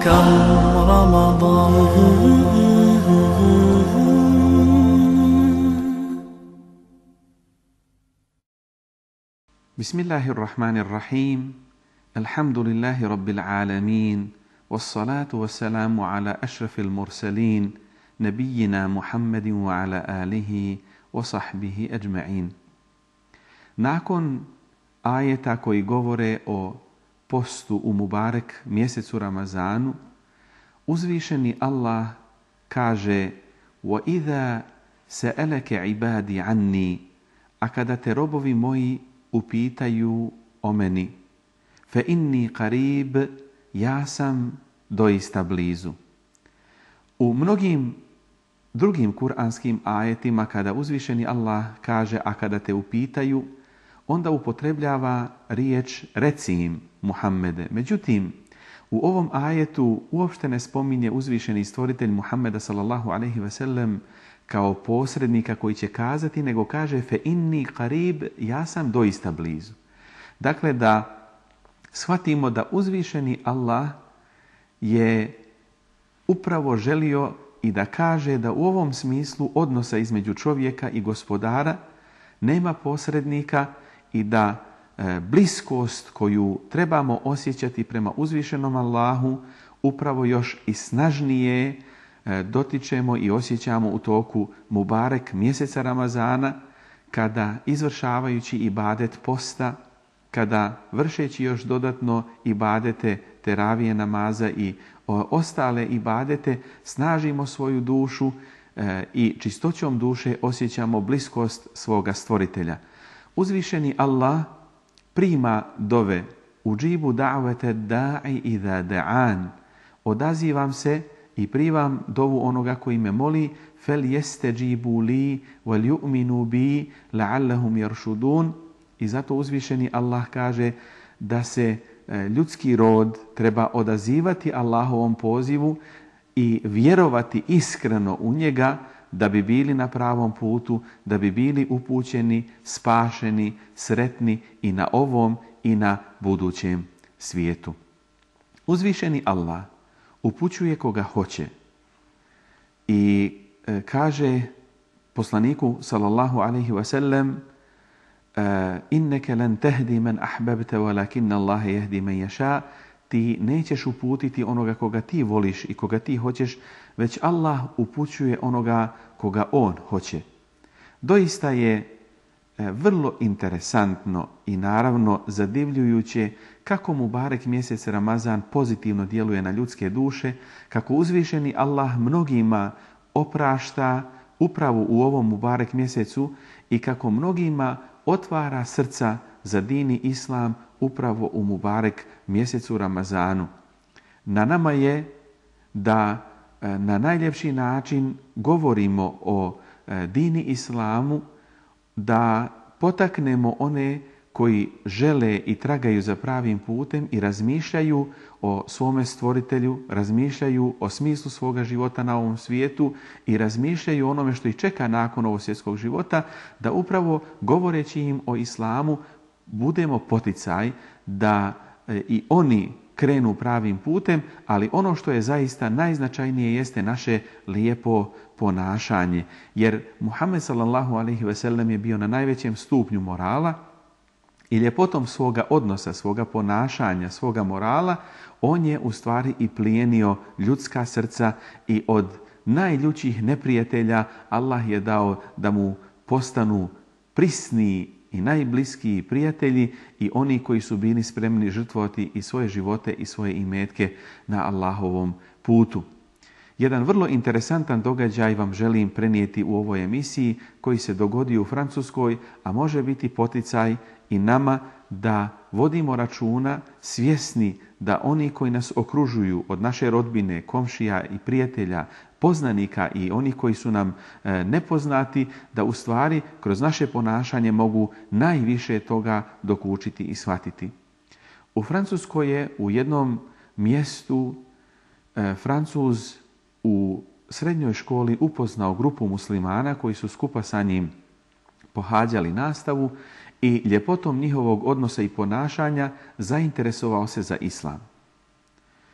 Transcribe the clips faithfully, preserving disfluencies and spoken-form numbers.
كم رمضان. بسم الله الرحمن الرحيم. الحمد لله رب العالمين، والصلاة والسلام على أشرف المرسلين نبينا محمد وعلى آله وصحبه أجمعين. Nakon ajeta koji govore o postu u Mubarek mjesecu Ramazanu, uzvišeni Allah kaže: وَإِذَا سَأَلَكَ عِبَادِ عَنِّي, a kada te robovi moji upitaju o meni, فَإِنِّي قَرِيبٌ, ja sam doista blizu. U mnogim drugim kuranskim ajetima kada uzvišeni Allah kaže a kada te upitaju, onda upotrebljava riječ reci im Muhammede. Međutim, u ovom ajetu uopšte ne spominje uzvišeni stvoritelj Muhammeda sallallahu alejhi ve sellem kao posrednika koji će kazati, nego kaže fe inni qarib, ja sam doista blizu. Dakle, da shvatimo da uzvišeni Allah je upravo želio i da kaže da u ovom smislu odnosa između čovjeka i gospodara nema posrednika i da e, bliskost koju trebamo osjećati prema uzvišenom Allahu upravo još i snažnije e, dotičemo i osjećamo u toku Mubarek mjeseca Ramazana, kada izvršavajući ibadet posta, kada vršeći još dodatno ibadete teravije namaza i o, ostale ibadete, snažimo svoju dušu e, i čistoćom duše osjećamo bliskost svoga stvoritelja. Uzvišeni Allah prima dove uđibu da'vete da'i idha da'an, odazivam se i primam dovu onoga koji me moli, fel jeste džibu li wal yu'minu bi la'allahum yarshudun. I zato uzvišeni Allah kaže da se ljudski rod treba odazivati Allahovom pozivu i vjerovati iskreno u njega da bi bili na pravom putu, da bi bili upućeni, spašeni, sretni i na ovom i na budućem svijetu. Uzvišeni Allah upućuje koga hoće i kaže poslaniku sallallahu alejhi ve sellem: inneke lan tahdi man ahbabta walakin Allah yahdi man yasha, ti nećeš uputiti onoga koga ti voliš i koga ti hoćeš, već Allah upućuje onoga koga on hoće. Doista je vrlo interesantno i naravno zadivljujuće kako Mubarek mjesec Ramazan pozitivno djeluje na ljudske duše, kako uzvišeni Allah mnogima oprašta upravo u ovom Mubarek mjesecu i kako mnogima otvara srca za din i islam upravo u Mubarek mjesecu Ramazanu. Na nama je da na najljepši način govorimo o dini islamu, da potaknemo one koji žele i tragaju za pravim putem i razmišljaju o svome stvoritelju, razmišljaju o smislu svoga života na ovom svijetu i razmišljaju o onome što ih čeka nakon ovog svjetskog života, da upravo govoreći im o islamu budemo poticaj da i oni krenu pravim putem, ali ono što je zaista najznačajnije jeste naše lijepo ponašanje. Jer Muhammed sallallahu alejhi ve sellem je bio na najvećem stupnju morala i ljepotom svoga odnosa, svoga ponašanja, svoga morala, on je u stvari i plijenio ljudska srca i od najljućih neprijatelja Allah je dao da mu postanu prisni i najbliskiji prijatelji i oni koji su bili spremni žrtvovati i svoje živote i svoje imetke na Allahovom putu. Jedan vrlo interesantan događaj vam želim prenijeti u ovoj emisiji koji se dogodio u Francuskoj, a može biti poticaj i nama da vodimo računa, svjesni da oni koji nas okružuju od naše rodbine, komšija i prijatelja, poznanika i oni koji su nam e, nepoznati, da u stvari kroz naše ponašanje mogu najviše toga dokučiti i shvatiti. U Francuskoj je u jednom mjestu e, Francuz u srednjoj školi upoznao grupu muslimana koji su skupa sa njim pohađali nastavu i ljepotom njihovog odnosa i ponašanja zainteresovao se za islam.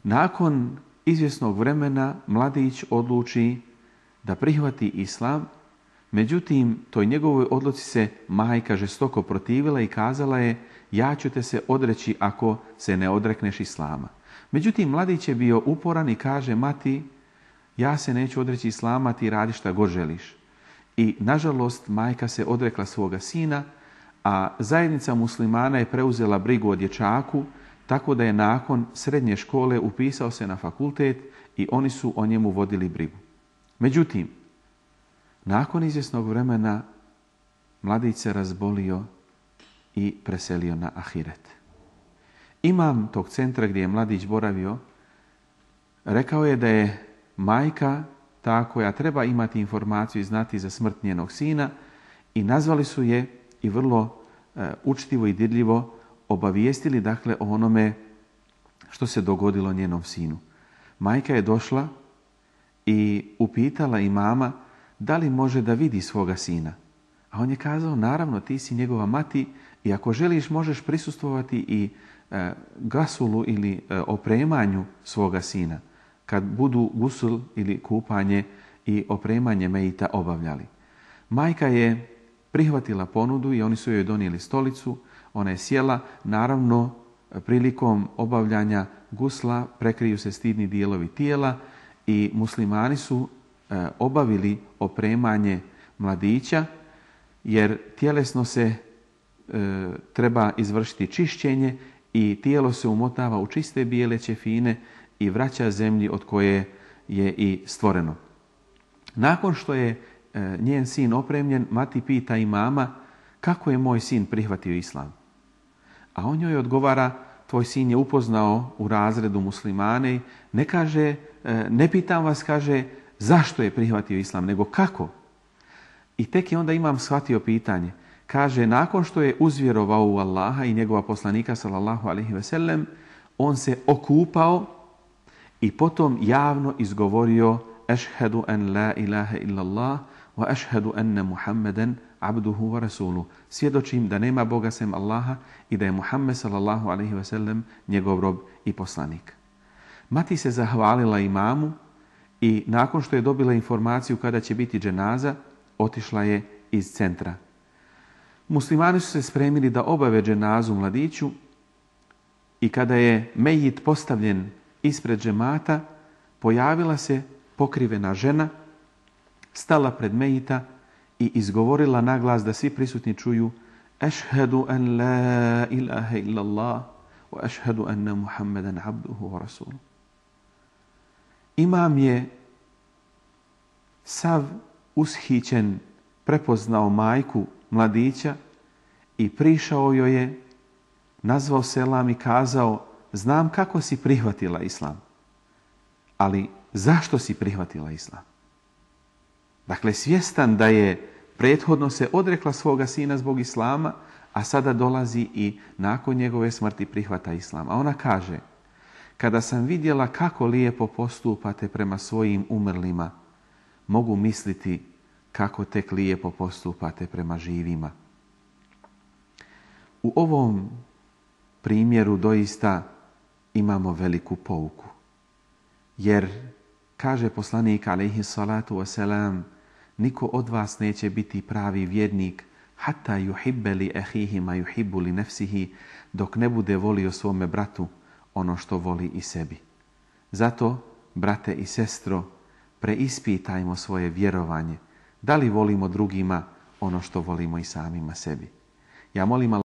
Nakon izvjesnog vremena mladić odluči da prihvati islam, međutim toj njegovoj odluci se majka žestoko protivila i kazala je: ja ću te se odreći ako se ne odrekneš islama. Međutim, mladić je bio uporan i kaže: mati, ja se neću odreći islama, ti radi šta god želiš. I nažalost majka se odrekla svoga sina, a zajednica muslimana je preuzela brigu o dječaku, tako da je nakon srednje škole upisao se na fakultet i oni su o njemu vodili brigu. Međutim, nakon izvjesnog vremena mladić se razbolio i preselio na ahiret. Imam tog centra gdje je mladić boravio rekao je da je majka ta koja treba imati informaciju i znati za smrt njenog sina i nazvali su je i vrlo e, učtivo i dirljivo obavijestili dakle o onome što se dogodilo njenom sinu. Majka je došla i upitala imama da li može da vidi svoga sina. A on je kazao: naravno, ti si njegova mati i ako želiš možeš prisustvovati i e, gasulu ili e, opremanju svoga sina kad budu gusul ili kupanje i opremanje mejita obavljali. Majka je prihvatila ponudu i oni su joj donijeli stolicu. Ona je sjela. Naravno, prilikom obavljanja gusla prekriju se stidni dijelovi tijela i muslimani su e, obavili opremanje mladića, jer tjelesno se e, treba izvršiti čišćenje i tijelo se umotava u čiste bijele ćefine i vraća zemlji od koje je i stvoreno. Nakon što je e, njen sin opremljen, mati pita imama: kako je moj sin prihvatio islam? A on joj odgovara: tvoj sin je upoznao u razredu muslimane. Ne kaže, e, ne pitam vas, kaže, zašto je prihvatio islam, nego kako? I tek je onda imam shvatio pitanje. Kaže: nakon što je uzvjerovao u Allaha i njegova poslanika sallallahu alejhi ve sellem, on se okupao i potom javno izgovorio: Ešhedu en la ilaha illallah wa ešhedu enne Muhammeden abduhu wa rasuluhu. Svjedočim da nema Boga sem Allaha i da je Muhammed sallallahu alejhi ve sellem njegov rob i poslanik. Mati se zahvalila imamu i nakon što je dobila informaciju kada će biti dženaza, otišla je iz centra. Muslimani su se spremili da obave dženazu mladiću i kada je mejit postavljen ispred džemata, pojavila se pokrivena žena, stala pred mejita i izgovorila naglas da svi prisutni čuju: Ešhedu en la ilaha illallah wa ešhedu enne Muhammeden abduhu wa rasuluhu. Imam je sav ushićen prepoznao majku mladića i prišao joj je, nazvao selam i kazao: znam kako si prihvatila islam, ali zašto si prihvatila islam? Dakle, svjestan da je prethodno se odrekla svoga sina zbog islama, a sada dolazi i nakon njegove smrti prihvata islam. A ona kaže: kada sam vidjela kako lijepo postupate prema svojim umrlima, mogu misliti kako tek lijepo postupate prema živima. U ovom primjeru doista imamo veliku pouku. Jer, kaže poslanik alejhi salatu wasalam, niko od vas neće biti pravi vjernik hatta yuhibbe li ahihi ma yuhibbu li nafsihi, dok ne bude volio svome bratu ono što voli i sebi. Zato, brate i sestro, preispitajmo svoje vjerovanje. Da li volimo drugima ono što volimo i samima sebi? Ja molim